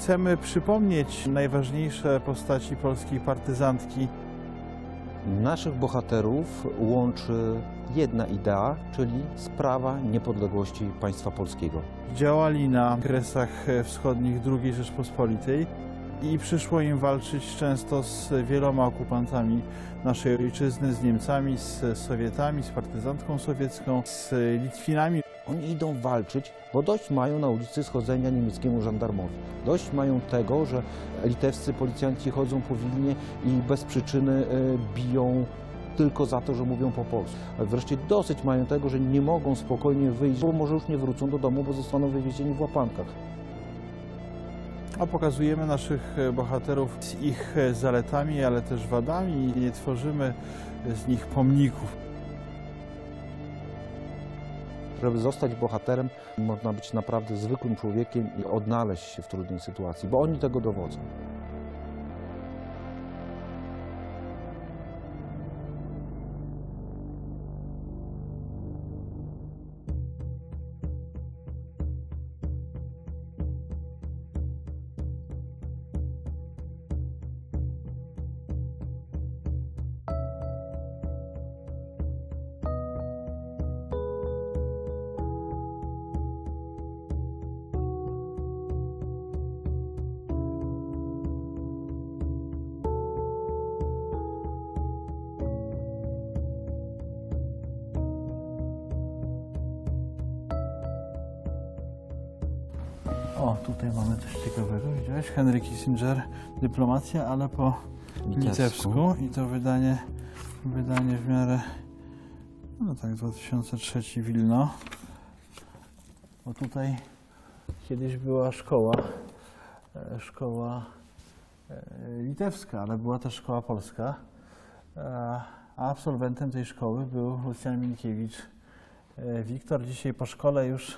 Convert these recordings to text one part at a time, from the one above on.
Chcemy przypomnieć najważniejsze postaci polskiej partyzantki. Naszych bohaterów łączy jedna idea, czyli sprawa niepodległości państwa polskiego. Działali na kresach wschodnich II Rzeczpospolitej i przyszło im walczyć często z wieloma okupantami naszej ojczyzny, z Niemcami, z Sowietami, z partyzantką sowiecką, z Litwinami. Oni idą walczyć, bo dość mają na ulicy schodzenia niemieckiemu żandarmowi. Dość mają tego, że litewscy policjanci chodzą po Wilnie i bez przyczyny biją tylko za to, że mówią po polsku. Ale wreszcie dosyć mają tego, że nie mogą spokojnie wyjść, bo może już nie wrócą do domu, bo zostaną wywiezieni w łapankach. A pokazujemy naszych bohaterów z ich zaletami, ale też wadami i nie tworzymy z nich pomników. Żeby zostać bohaterem, można być naprawdę zwykłym człowiekiem i odnaleźć się w trudnej sytuacji, bo oni tego dowodzą. O, tutaj mamy coś ciekawego, widziałeś? Henry Kissinger, dyplomacja, ale po litewsku. I to wydanie w miarę, no tak, 2003 Wilno. Bo tutaj kiedyś była szkoła litewska, ale była też szkoła polska. A absolwentem tej szkoły był Lucjan Minkiewicz Wiktor. Dzisiaj po szkole już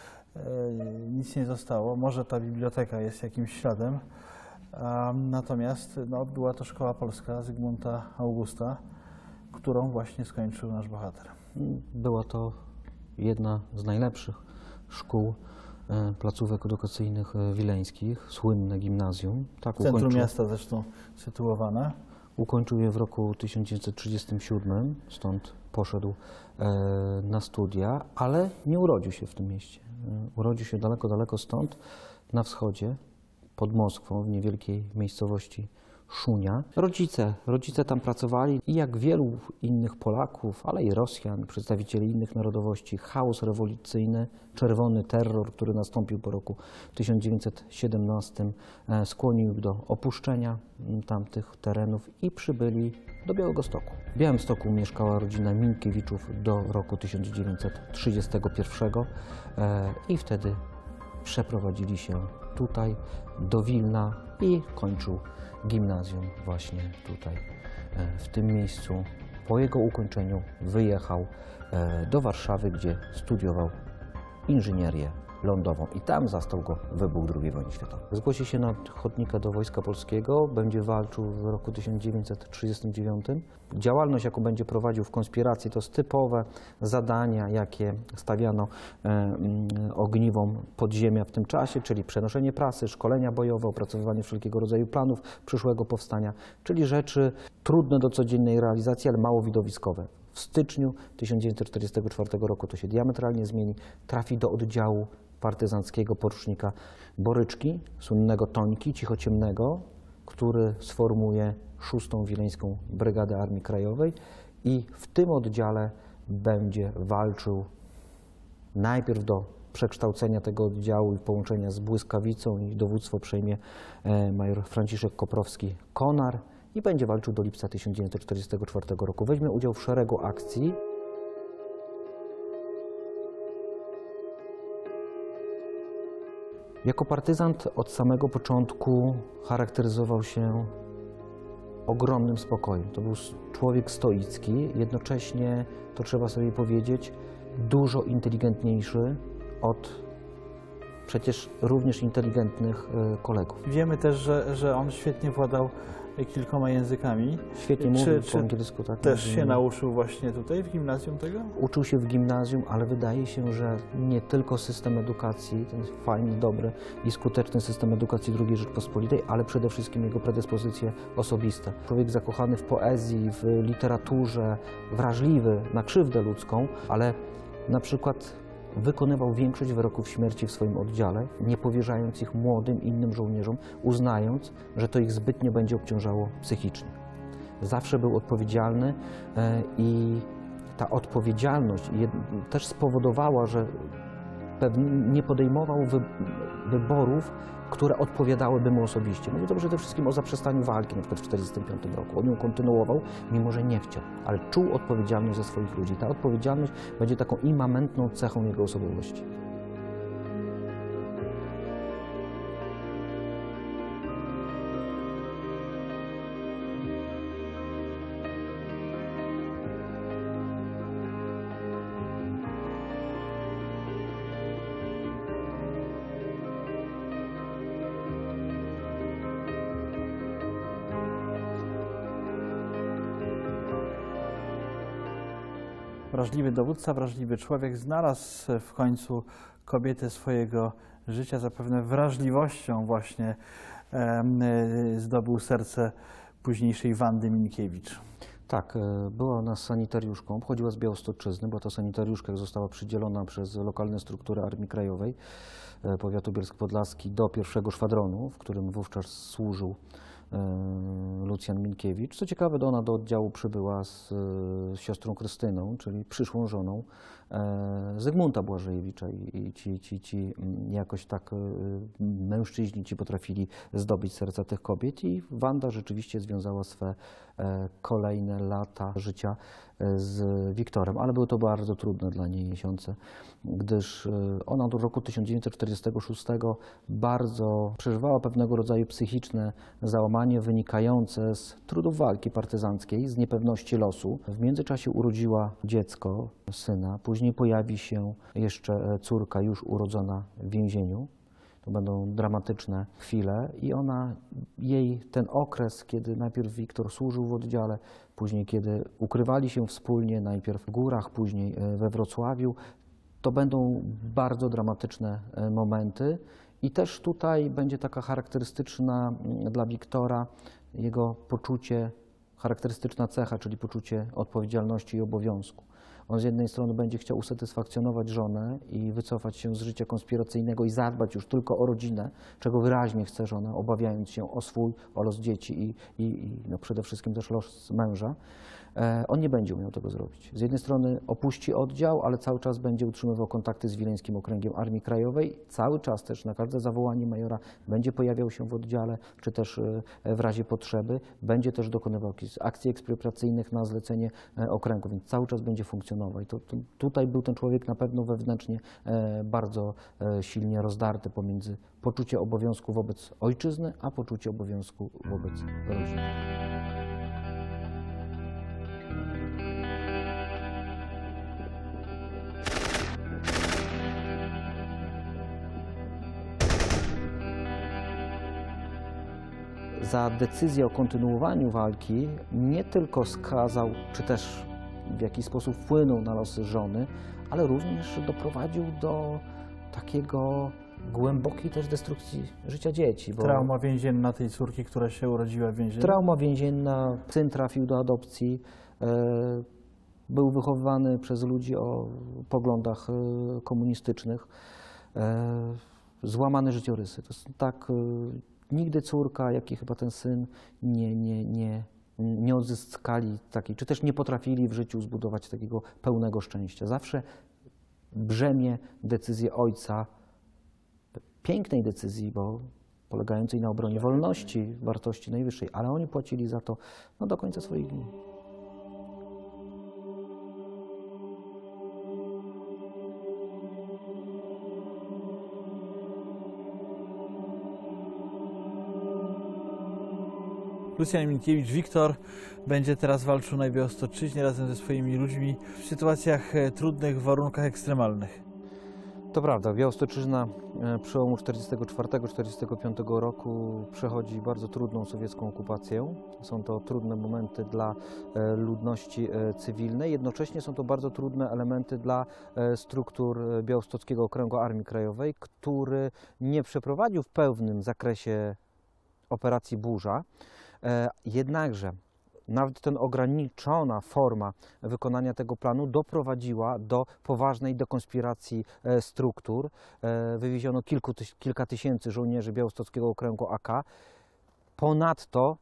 nic nie zostało. Może ta biblioteka jest jakimś śladem. Natomiast no, była to szkoła polska Zygmunta Augusta, którą właśnie skończył nasz bohater. Była to jedna z najlepszych szkół placówek edukacyjnych wileńskich, słynne gimnazjum. Tak, w centrum miasta zresztą sytuowane. Ukończył je w roku 1937, stąd poszedł na studia, ale nie urodził się w tym mieście. Urodził się daleko, daleko stąd, na wschodzie, pod Moskwą, w niewielkiej miejscowości Szunia. Rodzice tam pracowali i jak wielu innych Polaków, ale i Rosjan, przedstawicieli innych narodowości, chaos rewolucyjny, czerwony terror, który nastąpił po roku 1917, skłonił ich do opuszczenia tamtych terenów i przybyli do Białegostoku. W Białymstoku mieszkała rodzina Minkiewiczów do roku 1931 i wtedy przeprowadzili się tutaj, do Wilna i kończył gimnazjum właśnie tutaj, w tym miejscu. Po jego ukończeniu wyjechał do Warszawy, gdzie studiował inżynierię lądową i tam zastał go wybuch II wojny światowej. Zgłosi się na ochotnika do Wojska Polskiego, będzie walczył w roku 1939. Działalność, jaką będzie prowadził w konspiracji, to typowe zadania, jakie stawiano ogniwom podziemia w tym czasie, czyli przenoszenie prasy, szkolenia bojowe, opracowywanie wszelkiego rodzaju planów przyszłego powstania, czyli rzeczy trudne do codziennej realizacji, ale mało widowiskowe. W styczniu 1944 roku to się diametralnie zmieni, trafi do oddziału partyzanckiego porucznika Boryczki, słynnego Tońki, cichociemnego, który sformuje 6. Wileńską Brygadę Armii Krajowej i w tym oddziale będzie walczył najpierw do przekształcenia tego oddziału i połączenia z błyskawicą i dowództwo przejmie major Franciszek Koprowski-Konar i będzie walczył do lipca 1944 roku. Weźmie udział w szeregu akcji. Jako partyzant od samego początku charakteryzował się ogromnym spokojem. To był człowiek stoicki, jednocześnie, to trzeba sobie powiedzieć, dużo inteligentniejszy od przecież również inteligentnych kolegów. Wiemy też, że on świetnie władał kilkoma językami. Świetnie mówił po angielsku. Tak, też się nauczył właśnie tutaj w gimnazjum tego? Uczył się w gimnazjum, ale wydaje się, że nie tylko system edukacji, ten fajny, dobry i skuteczny system edukacji II Rzeczpospolitej, ale przede wszystkim jego predyspozycje osobiste. Człowiek zakochany w poezji, w literaturze, wrażliwy na krzywdę ludzką, ale na przykład wykonywał większość wyroków śmierci w swoim oddziale, nie powierzając ich młodym, innym żołnierzom, uznając, że to ich zbytnio będzie obciążało psychicznie. Zawsze był odpowiedzialny i ta odpowiedzialność też spowodowała, że nie podejmował wyborów, które odpowiadałyby mu osobiście. Mówi to przede wszystkim o zaprzestaniu walki, na przykład w 1945 roku. On ją kontynuował, mimo że nie chciał, ale czuł odpowiedzialność za swoich ludzi. Ta odpowiedzialność będzie taką immanentną cechą jego osobowości. Wrażliwy dowódca, wrażliwy człowiek znalazł w końcu kobietę swojego życia, zapewne wrażliwością właśnie zdobył serce późniejszej Wandy Minkiewicz. Tak, była ona sanitariuszką, pochodziła z Białostoczyzny, była to sanitariuszka, jak została przydzielona przez lokalne struktury Armii Krajowej powiatu bielsko-podlaski do 1. szwadronu, w którym wówczas służył Lucjan Minkiewicz. Co ciekawe, ona do oddziału przybyła z siostrą Krystyną, czyli przyszłą żoną Zygmunta Błażejewicza i ci jakoś tak mężczyźni ci potrafili zdobyć serca tych kobiet i Wanda rzeczywiście związała swe kolejne lata życia z Wiktorem, ale były to bardzo trudne dla niej miesiące, gdyż ona do roku 1946 bardzo przeżywała pewnego rodzaju psychiczne załamanie wynikające z trudów walki partyzanckiej, z niepewności losu. W międzyczasie urodziła dziecko, syna, później pojawi się jeszcze córka już urodzona w więzieniu. To będą dramatyczne chwile i jej ten okres, kiedy najpierw Wiktor służył w oddziale, później kiedy ukrywali się wspólnie, najpierw w górach, później we Wrocławiu, to będą bardzo dramatyczne momenty i też tutaj będzie taka charakterystyczna dla Wiktora jego poczucie, charakterystyczna cecha, czyli poczucie odpowiedzialności i obowiązku. On z jednej strony będzie chciał usatysfakcjonować żonę i wycofać się z życia konspiracyjnego i zadbać już tylko o rodzinę, czego wyraźnie chce żona, obawiając się o los dzieci i przede wszystkim też los męża. On nie będzie umiał tego zrobić. Z jednej strony opuści oddział, ale cały czas będzie utrzymywał kontakty z Wileńskim Okręgiem Armii Krajowej. Cały czas też na każde zawołanie majora będzie pojawiał się w oddziale, czy też w razie potrzeby. Będzie też dokonywał akcji ekspropriacyjnych na zlecenie okręgu, więc cały czas będzie funkcjonował. I tutaj był ten człowiek na pewno wewnętrznie bardzo silnie rozdarty pomiędzy poczucie obowiązku wobec ojczyzny, a poczucie obowiązku wobec rodziny. Za decyzję o kontynuowaniu walki nie tylko skazał, czy też w jakiś sposób wpłynął na losy żony, ale również doprowadził do takiego głębokiej też destrukcji życia dzieci. Bo trauma więzienna tej córki, która się urodziła w więzieniu? Trauma więzienna, syn trafił do adopcji, był wychowywany przez ludzi o poglądach komunistycznych, złamane życiorysy. To jest tak, nigdy córka, jak i chyba ten syn nie odzyskali takiej, czy też nie potrafili w życiu zbudować takiego pełnego szczęścia. Zawsze brzemię decyzji ojca, pięknej decyzji, bo polegającej na obronie wolności, wartości najwyższej, ale oni płacili za to do końca swoich dni. Lucjan Minkiewicz, Wiktor, będzie teraz walczył na Białostoczyźnie razem ze swoimi ludźmi w sytuacjach trudnych, w warunkach ekstremalnych. To prawda, Białostoczyzna przełomu 1944-1945 roku przechodzi bardzo trudną sowiecką okupację. Są to trudne momenty dla ludności cywilnej, jednocześnie są to bardzo trudne elementy dla struktur Białostockiego Okręgu Armii Krajowej, który nie przeprowadził w pełnym zakresie operacji Burza, jednakże nawet ta ograniczona forma wykonania tego planu doprowadziła do poważnej dekonspiracji struktur. Wywieziono kilka tysięcy żołnierzy Białostockiego Okręgu AK. Ponadto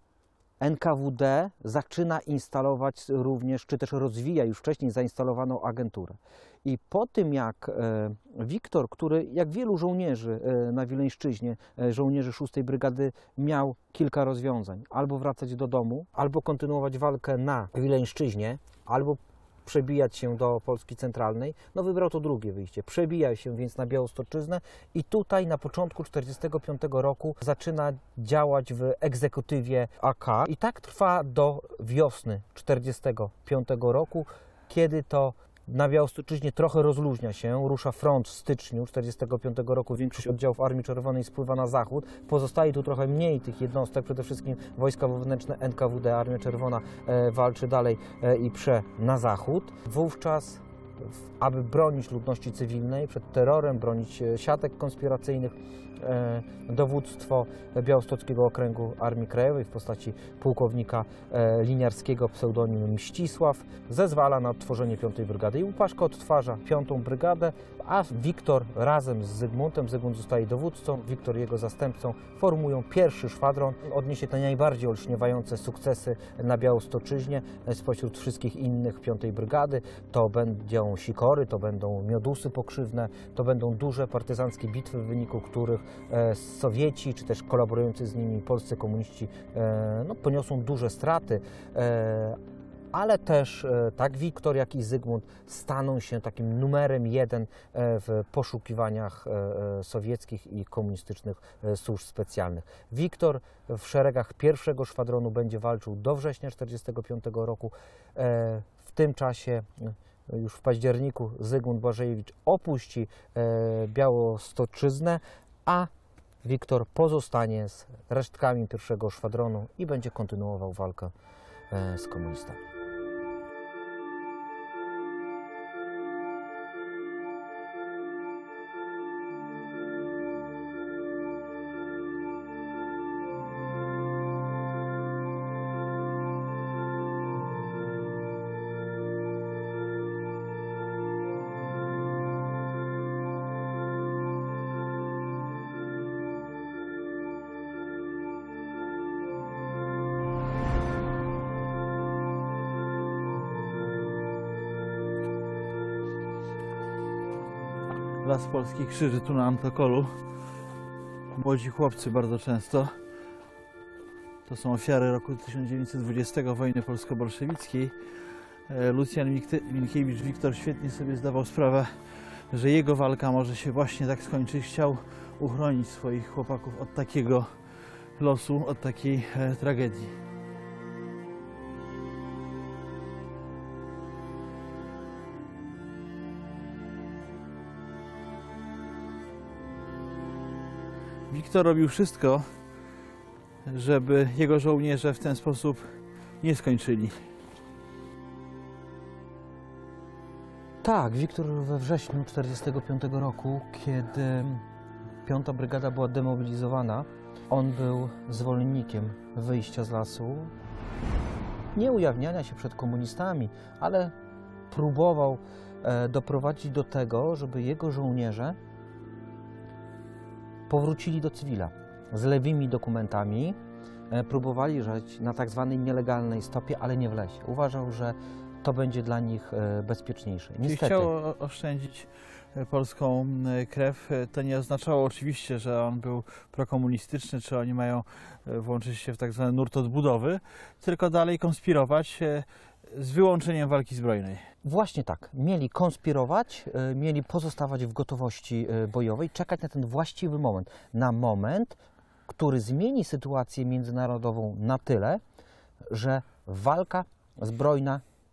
NKWD zaczyna instalować również, czy też rozwija już wcześniej zainstalowaną agenturę. I po tym jak Wiktor, który jak wielu żołnierzy na Wileńszczyźnie, żołnierzy 6. Brygady, miał kilka rozwiązań. Albo wracać do domu, albo kontynuować walkę na Wileńszczyźnie, albo przebijać się do Polski Centralnej, no wybrał to drugie wyjście. Przebija się więc na Białostoczyznę i tutaj na początku 1945 roku zaczyna działać w egzekutywie AK. I tak trwa do wiosny 1945 roku, kiedy to na Białostoczyźnie trochę rozluźnia się, rusza front w styczniu 1945 roku, większość oddziałów Armii Czerwonej spływa na zachód, pozostaje tu trochę mniej tych jednostek, przede wszystkim wojska wewnętrzne NKWD, Armia Czerwona walczy dalej i prze na zachód. Wówczas, aby bronić ludności cywilnej przed terrorem, bronić siatek konspiracyjnych, dowództwo Białostockiego Okręgu Armii Krajowej w postaci pułkownika Liniarskiego, pseudonim Mścisław, zezwala na odtworzenie 5. Brygady. I Łupaszko odtwarza 5. Brygadę, a Wiktor razem z Zygmuntem, Zygmunt zostaje dowódcą, Wiktor jego zastępcą, formują 1. szwadron. Odniesie te najbardziej olśniewające sukcesy na Białostoczyźnie spośród wszystkich innych 5. Brygady. To będą sikory, to będą miodusy pokrzywne, to będą duże partyzanckie bitwy, w wyniku których Sowieci, czy też kolaborujący z nimi polscy komuniści poniosą duże straty, ale też tak Wiktor, jak i Zygmunt staną się takim numerem 1 w poszukiwaniach sowieckich i komunistycznych służb specjalnych. Wiktor w szeregach 1. szwadronu będzie walczył do września 1945 roku. W tym czasie już w październiku Zygmunt Błażejewicz opuści Białostoczyznę, a Wiktor pozostanie z resztkami 1. szwadronu i będzie kontynuował walkę z komunistami. Las Polskich Krzyży tu na Antokolu. Młodzi chłopcy bardzo często. To są ofiary roku 1920, wojny polsko-bolszewickiej. Lucjan Minkiewicz, Wiktor świetnie sobie zdawał sprawę, że jego walka może się właśnie tak skończyć. Chciał uchronić swoich chłopaków od takiego losu, od takiej tragedii. Wiktor robił wszystko, żeby jego żołnierze w ten sposób nie skończyli. Tak, Wiktor we wrześniu 1945 roku, kiedy 5. Brygada była demobilizowana, on był zwolennikiem wyjścia z lasu, nie ujawniania się przed komunistami, ale próbował doprowadzić do tego, żeby jego żołnierze powrócili do cywila z lewymi dokumentami, próbowali żyć na tak zwanej nielegalnej stopie, ale nie w lesie. Uważał, że to będzie dla nich bezpieczniejsze. Niestety. Chciał oszczędzić polską krew. To nie oznaczało oczywiście, że on był prokomunistyczny, czy oni mają włączyć się w tak zwany nurt odbudowy, tylko dalej konspirować z wyłączeniem walki zbrojnej. Właśnie tak. Mieli konspirować, mieli pozostawać w gotowości bojowej, czekać na ten właściwy moment. Na moment, który zmieni sytuację międzynarodową na tyle, że walka zbrojna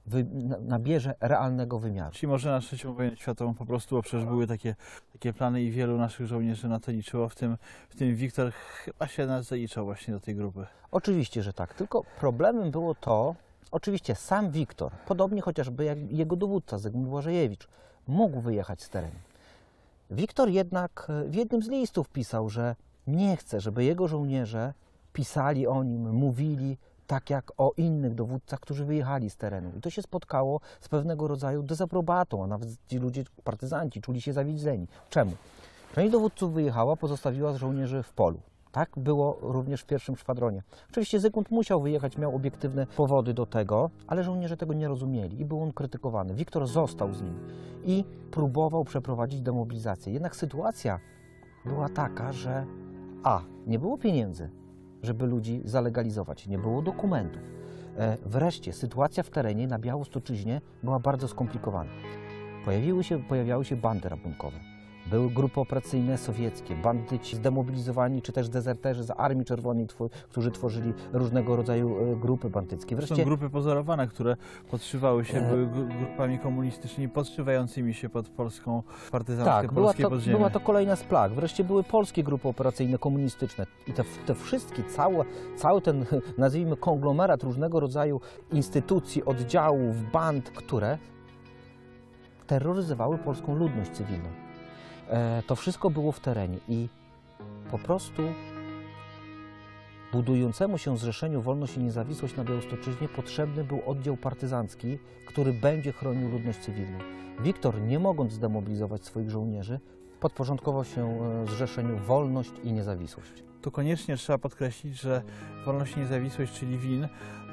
nabierze realnego wymiaru. Czyli może na III wojnę światową po prostu, bo przecież były takie plany i wielu naszych żołnierzy na to liczyło, w tym Wiktor chyba się zaliczał właśnie do tej grupy. Oczywiście, że tak, tylko problemem było to, oczywiście sam Wiktor, podobnie chociażby jak jego dowódca Zygmunt Błażejewicz, mógł wyjechać z terenu. Wiktor jednak w jednym z listów pisał, że nie chce, żeby jego żołnierze pisali o nim, mówili tak jak o innych dowódcach, którzy wyjechali z terenu. I to się spotkało z pewnego rodzaju dezaprobatą, a nawet ci ludzie, partyzanci, czuli się zawiedzeni. Czemu? Część dowódców wyjechała, pozostawiła żołnierzy w polu. Tak było również w pierwszym szwadronie. Oczywiście Zygmunt musiał wyjechać, miał obiektywne powody do tego, ale żołnierze tego nie rozumieli i był on krytykowany. Wiktor został z nim i próbował przeprowadzić demobilizację. Jednak sytuacja była taka, że nie było pieniędzy, żeby ludzi zalegalizować, nie było dokumentów. Wreszcie sytuacja w terenie na Białostoczyźnie była bardzo skomplikowana. Pojawiały się bandy rabunkowe. Były grupy operacyjne sowieckie, bandyci zdemobilizowani, czy też dezerterzy z Armii Czerwonej, którzy tworzyli różnego rodzaju grupy bandyckie. Wreszcie są grupy pozorowane, które podszywały się, były grupami komunistycznymi, podszywającymi się pod polską partyzanckę, polskie podziemie. Była to kolejna z plag. Wreszcie były polskie grupy operacyjne komunistyczne. I te wszystkie, cały ten, nazwijmy, konglomerat różnego rodzaju instytucji, oddziałów, band, które terroryzowały polską ludność cywilną. To wszystko było w terenie i po prostu budującemu się Zrzeszeniu Wolność i Niezawisłość na Białostoczyźnie potrzebny był oddział partyzancki, który będzie chronił ludność cywilną. Wiktor, nie mogąc zdemobilizować swoich żołnierzy, podporządkował się Zrzeszeniu Wolność i Niezawisłość. Tu koniecznie trzeba podkreślić, że Wolność i Niezawisłość, czyli WIN,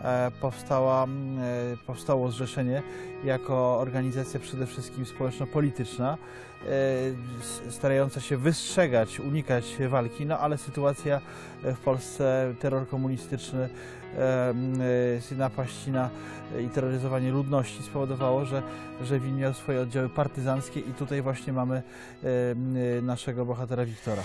powstało zrzeszenie jako organizacja przede wszystkim społeczno-polityczna, starająca się wystrzegać, unikać walki, no ale sytuacja w Polsce, terror komunistyczny, napaści i terroryzowanie ludności spowodowało, że WIN miał swoje oddziały partyzanckie i tutaj właśnie mamy naszego bohatera Wiktora.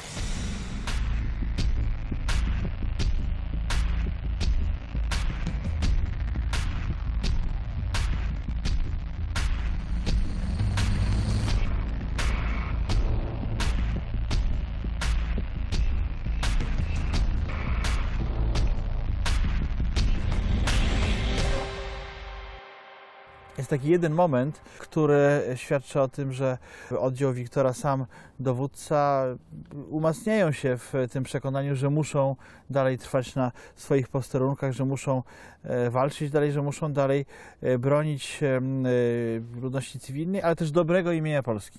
Jest taki jeden moment, który świadczy o tym, że oddział Wiktora, sam dowódca, umacniają się w tym przekonaniu, że muszą dalej trwać na swoich posterunkach, że muszą walczyć dalej, że muszą dalej bronić ludności cywilnej, ale też dobrego imienia Polski.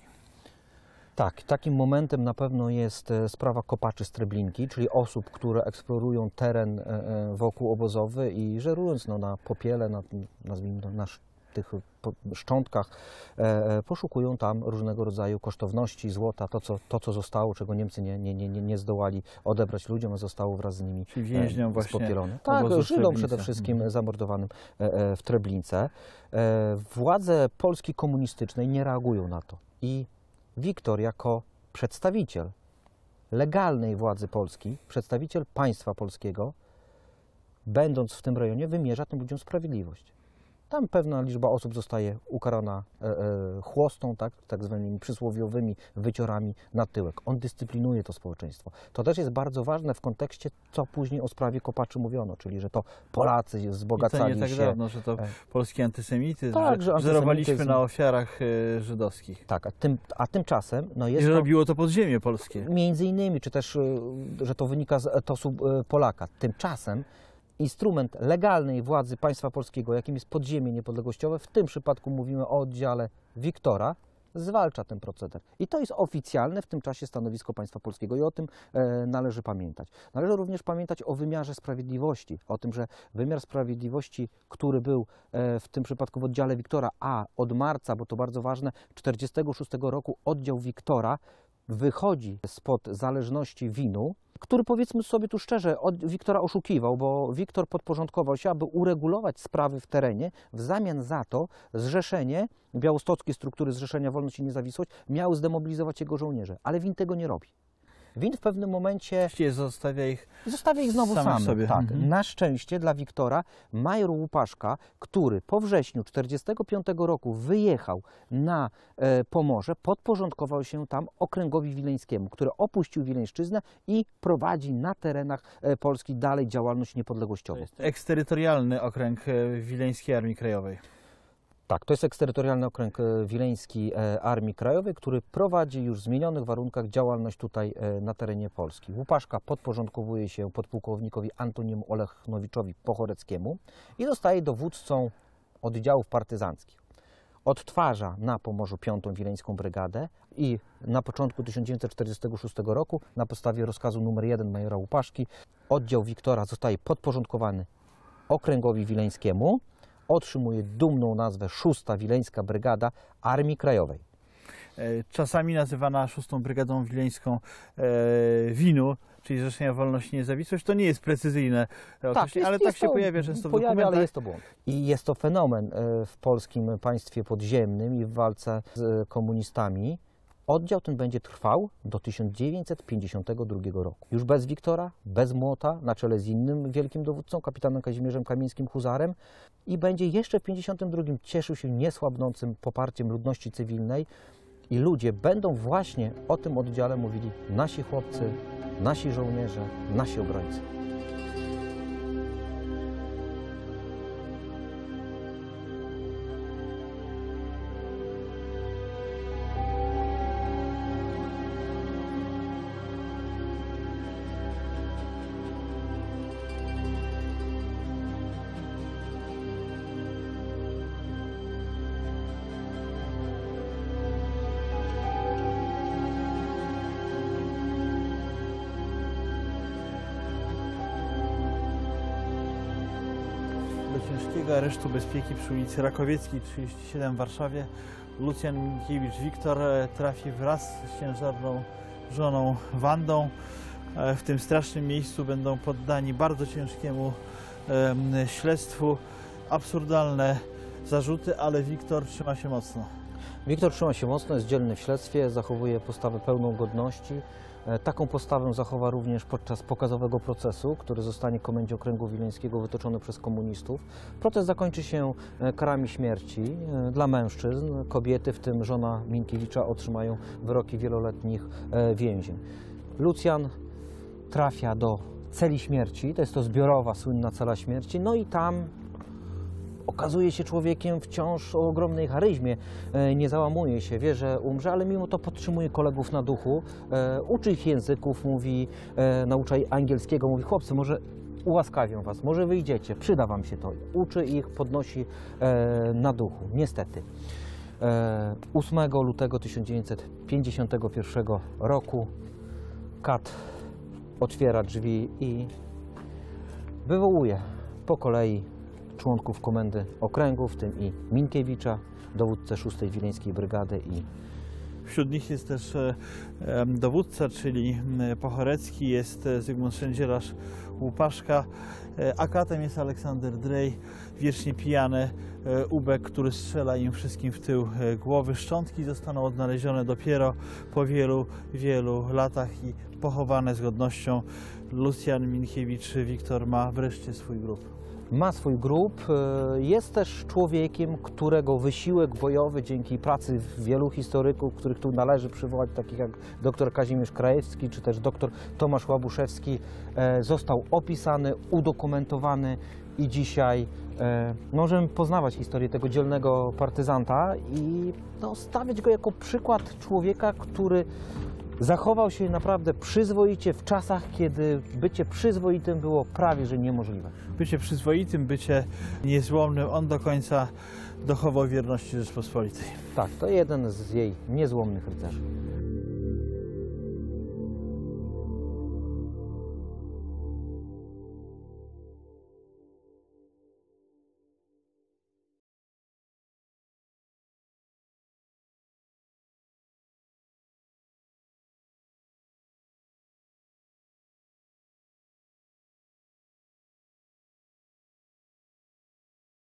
Tak, takim momentem na pewno jest sprawa kopaczy z Treblinki, czyli osób, które eksplorują teren wokół obozowy i żerując na popiele, nazwijmy to, na tych szczątkach, poszukują tam różnego rodzaju kosztowności, złota, to co zostało, czego Niemcy nie zdołali odebrać ludziom, a zostało wraz z nimi spopielone. Tak, Żydom przede wszystkim zamordowanym w Treblince. Władze Polski komunistycznej nie reagują na to i Wiktor jako przedstawiciel legalnej władzy Polski, przedstawiciel państwa polskiego, będąc w tym rejonie, wymierza tym ludziom sprawiedliwość. Tam pewna liczba osób zostaje ukarana chłostą, tak zwanymi przysłowiowymi wyciorami na tyłek. On dyscyplinuje to społeczeństwo. To też jest bardzo ważne w kontekście, co później o sprawie kopaczy mówiono, czyli że to Polacy wzbogacali się. I to nie tak dawno, że to polski antysemityzm, tak, że zerowaliśmy na ofiarach żydowskich. Tak, a tymczasem jest i że robiło to podziemie polskie. Między innymi, czy też, że to wynika z etosu Polaka. Tymczasem instrument legalnej władzy państwa polskiego, jakim jest podziemie niepodległościowe, w tym przypadku mówimy o oddziale Wiktora, zwalcza ten proceder. I to jest oficjalne w tym czasie stanowisko państwa polskiego i o tym należy pamiętać. Należy również pamiętać o wymiarze sprawiedliwości, o tym, że wymiar sprawiedliwości, który był w tym przypadku w oddziale Wiktora, a od marca, bo to bardzo ważne, 1946 roku oddział Wiktora wychodzi spod zależności WIN-u, który, powiedzmy sobie tu szczerze, Wiktora oszukiwał, bo Wiktor podporządkował się, aby uregulować sprawy w terenie. W zamian za to zrzeszenie, białostockie struktury Zrzeszenia Wolność i Niezawisłość miały zdemobilizować jego żołnierzy, ale WIN tego nie robi. Win w pewnym momencie Właściwie zostawia ich znowu samych samych. sobie. Tak. Mhm. Na szczęście dla Wiktora major Łupaszka, który po wrześniu 1945 roku wyjechał na Pomorze, podporządkował się tam okręgowi wileńskiemu, który opuścił Wileńszczyznę i prowadzi na terenach Polski dalej działalność niepodległościową. To jest eksterytorialny okręg Wileńskiej Armii Krajowej. Tak, to jest eksterytorialny okręg wileński Armii Krajowej, który prowadzi już w zmienionych warunkach działalność tutaj na terenie Polski. Łupaszka podporządkowuje się podpułkownikowi Antoniemu Olechnowiczowi Pochoreckiemu i zostaje dowódcą oddziałów partyzanckich. Odtwarza na Pomorzu 5. Wileńską Brygadę i na początku 1946 roku na podstawie rozkazu nr 1 majora Łupaszki oddział Wiktora zostaje podporządkowany okręgowi wileńskiemu. Otrzymuje dumną nazwę 6. Wileńska Brygada Armii Krajowej. Czasami nazywana 6. Brygadą Wileńską WIN-u, czyli Zrzeszenia Wolności i Niezawisłość. To nie jest precyzyjne określenie, ale tak się pojawia często w dokumentach. Ale jest to błąd. I jest to fenomen w polskim państwie podziemnym i w walce z komunistami. Oddział ten będzie trwał do 1952 roku. Już bez Wiktora, bez Młota, na czele z innym wielkim dowódcą, kapitanem Kazimierzem Kamińskim Huzarem, i będzie jeszcze w 1952 cieszył się niesłabnącym poparciem ludności cywilnej i ludzie będą właśnie o tym oddziale mówili: nasi chłopcy, nasi żołnierze, nasi obrońcy. Do ciężkiego aresztu bezpieki przy ulicy Rakowieckiej 37 w Warszawie Lucjan Minkiewicz Wiktor trafi wraz z ciężarną żoną Wandą. W tym strasznym miejscu będą poddani bardzo ciężkiemu śledztwu. Absurdalne zarzuty, ale Wiktor trzyma się mocno. Wiktor trzyma się mocno, jest dzielny w śledztwie, zachowuje postawę pełną godności. Taką postawę zachowa również podczas pokazowego procesu, który zostanie Komendzie Okręgu Wileńskiego wytoczony przez komunistów. Proces zakończy się karami śmierci dla mężczyzn. Kobiety, w tym żona Minkiewicza, otrzymają wyroki wieloletnich więzień. Lucjan trafia do celi śmierci, to jest to zbiorowa, słynna cela śmierci, no i tam okazuje się człowiekiem wciąż o ogromnej charyzmie, nie załamuje się, wie, że umrze, ale mimo to podtrzymuje kolegów na duchu, uczy ich języków, naucza ich angielskiego, mówi: chłopcy, może ułaskawią was, może wyjdziecie, przyda wam się to. Uczy ich, podnosi na duchu, niestety. 8 lutego 1951 roku KAT otwiera drzwi i wywołuje po kolei członków Komendy Okręgu, w tym i Minkiewicza, dowódcę 6. Wileńskiej Brygady. I wśród nich jest też dowódca, czyli Pochorecki, jest Zygmunt Szędzielarz Łupaszka, a katem jest Aleksander Drej, wiecznie pijany ubek, który strzela im wszystkim w tył głowy. Szczątki zostaną odnalezione dopiero po wielu, wielu latach i pochowane z godnością. Lucjan Minkiewicz Wiktor ma wreszcie swój grób. Ma swój grób, jest też człowiekiem, którego wysiłek bojowy dzięki pracy wielu historyków, których tu należy przywołać, takich jak dr Kazimierz Krajewski czy też dr Tomasz Łabuszewski, został opisany, udokumentowany i dzisiaj możemy poznawać historię tego dzielnego partyzanta i stawiać go jako przykład człowieka, który zachował się naprawdę przyzwoicie w czasach, kiedy bycie przyzwoitym było prawie że niemożliwe. Bycie przyzwoitym, bycie niezłomnym, on do końca dochował wierności Rzeczpospolitej. Tak, to jeden z jej niezłomnych rycerzy.